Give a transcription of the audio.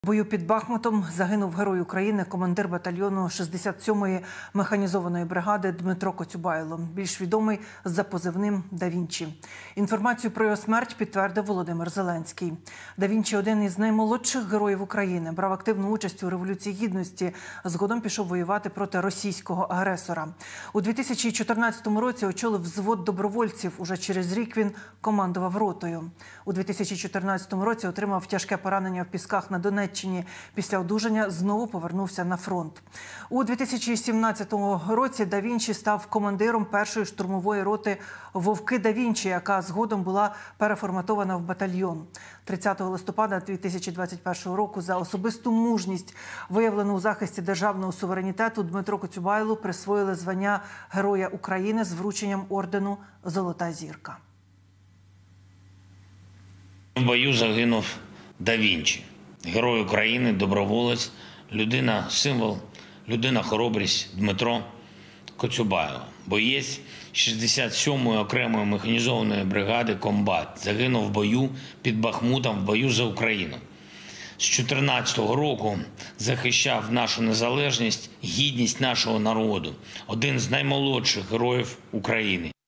В бою під Бахмутом загинув герой України, командир батальйону 67-ї механізованої бригади Дмитро Коцюбайло, більш відомий за позивним «Да Вінчі». Інформацію про його смерть підтвердив Володимир Зеленський. «Да Вінчі» – один із наймолодших героїв України, брав активну участь у Революції Гідності, згодом пішов воювати проти російського агресора. У 2014 році очолив взвод добровольців, уже через рік він командував ротою. У 2014 році отримав тяжке поранення в Пісках на Донеччині. Після одужання знову повернувся на фронт. У 2017 році «Да Вінчі» став командиром першої штурмової роти «Вовки Да Вінчі», яка згодом була переформатована в батальйон. 30 листопада 2021 року за особисту мужність, виявлену у захисті державного суверенітету, Дмитру Коцюбайлу присвоїли звання Героя України з врученням ордену «Золота зірка». В бою загинув Да Вінчі. Герой України, доброволець, людина-символ, людина-хоробрість Дмитро Коцюбайло. Боєць 67-ї окремої механізованої бригади «Комбат». Загинув в бою під Бахмутом, в бою за Україну. З 2014 року захищав нашу незалежність, гідність нашого народу. Один з наймолодших героїв України.